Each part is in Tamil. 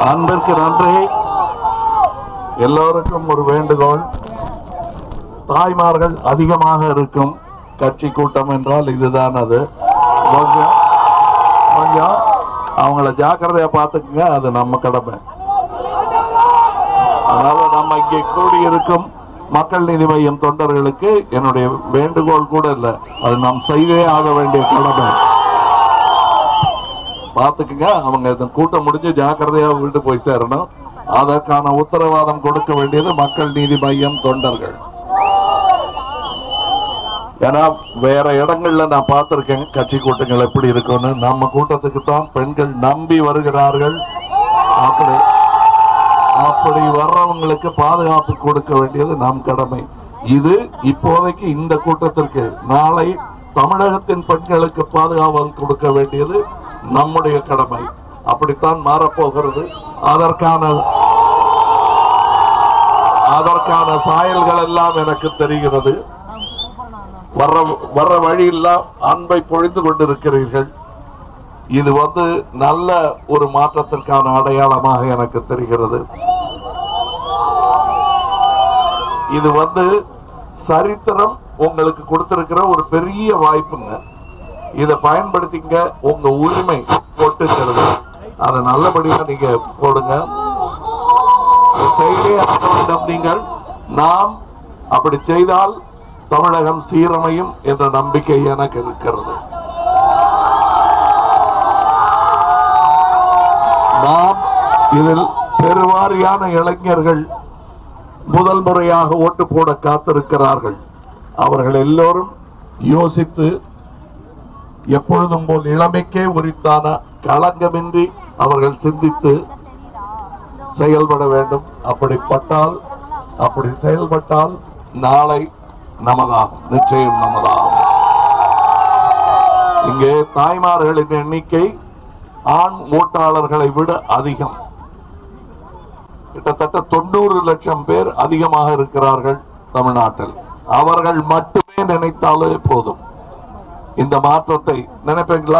அன்பிற்கு நன்றி. எல்லோருக்கும் ஒரு வேண்டுகோள், தாய்மார்கள் அதிகமாக இருக்கும் கட்சி கூட்டம் என்றால் இதுதான். அது கொஞ்சம் அவங்கள ஜாக்கிரதையா பார்த்துக்குங்க, அது நம்ம கடமை. அதனால நம்ம இங்கே கூடியிருக்கும் மக்கள் நீதி மையம் தொண்டர்களுக்கு என்னுடைய வேண்டுகோள் கூட இல்லை, அது நாம் செய்தே ஆக வேண்டிய கடமை. பார்த்துக்குங்க, அவங்க இந்த கூட்டம் முடிஞ்சு ஜாக்கிரதையா வீட்டு போய் சேரணும். அதற்கான உத்தரவாதம் கொடுக்க வேண்டியது மக்கள் நீதி மையம் தொண்டர்கள். ஏன்னா வேற இடங்கள்ல நான் பார்த்திருக்கேன் கட்சி கூட்டங்கள் எப்படி இருக்கும்னு. நம்ம கூட்டத்துக்கு தான் பெண்கள் நம்பி வருகிறார்கள். அப்படி வர்றவங்களுக்கு பாதுகாப்பு கொடுக்க வேண்டியது நம் கடமை. இது இப்போதைக்கு இந்த கூட்டத்திற்கு. நாளை தமிழகத்தின் பெண்களுக்கு பாதுகாவல் கொடுக்க வேண்டியது நம்முடைய கடமை. அப்படித்தான் மாறப்போகிறது. அதற்கான சாயல்கள் எல்லாம் எனக்கு தெரிகிறது. வர்ற வழியெல்லாம் அன்பை பொழிந்து கொண்டிருக்கிறீர்கள். இது நல்ல ஒரு மாற்றத்திற்கான அடையாளமாக எனக்கு தெரிகிறது. இது சரித்திரம் உங்களுக்கு கொடுத்திருக்கிற ஒரு பெரிய வாய்ப்புங்க. இதை பயன்படுத்திங்க. உங்க உரிமை போட்டுக்கிறது, அதை நல்லபடியா நீங்க போடுங்க. நீங்கள் நாம் அப்படி செய்தால் தமிழகம் சீரமையும் என்ற நம்பிக்கை எனக்கு இருக்கிறது. நாம் இதில் பெருவாரியான இளைஞர்கள் முதல் முறையாக ஓட்டு போட காத்திருக்கிறார்கள். அவர்கள் எல்லோரும் யோசித்து எப்பொழுதும் போல் இளமைக்கே உரித்தான களங்கமின்றி அவர்கள் சிந்தித்து செயல்பட வேண்டும். அப்படி செயல்பட்டால் நாளை நமதாகும், நிச்சயம் நமதாகும். இங்கே தாய்மார்களின் எண்ணிக்கை ஆண் ஓட்டாளர்களை விட அதிகம். கிட்டத்தட்ட 90 லட்சம் பேர் அதிகமாக இருக்கிறார்கள் தமிழ்நாட்டில். அவர்கள் மட்டுமே நினைத்தாலே போதும். இந்த மாற்றத்தை நினைப்பீங்களா?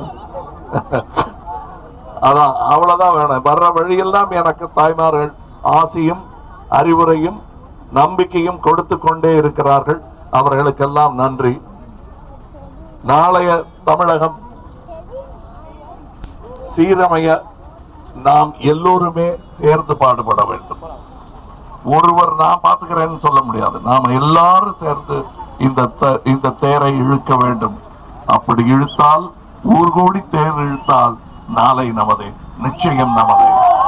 அதான், அவ்வளவுதான் வேணும். வர்ற வழியெல்லாம் எனக்கு தாய்மார்கள் ஆசியும் அறிவுரையும் நம்பிக்கையும் கொடுத்து கொண்டே இருக்கிறார்கள். அவர்களுக்கெல்லாம் நன்றி. நாளைய தமிழகம் சீரமைய நாம் எல்லோருமே சேர்ந்து பாடுபட வேண்டும். ஒருவர் நான் பார்த்துக்கிறேன்னு சொல்ல முடியாது. நாம எல்லாரும் சேர்ந்து இந்த தேரை இழுக்க வேண்டும். அப்படி இழுத்தால், ஊர்கூடி தேர் இழுத்தால் நாளை நமதே, நிச்சயம் நமதே.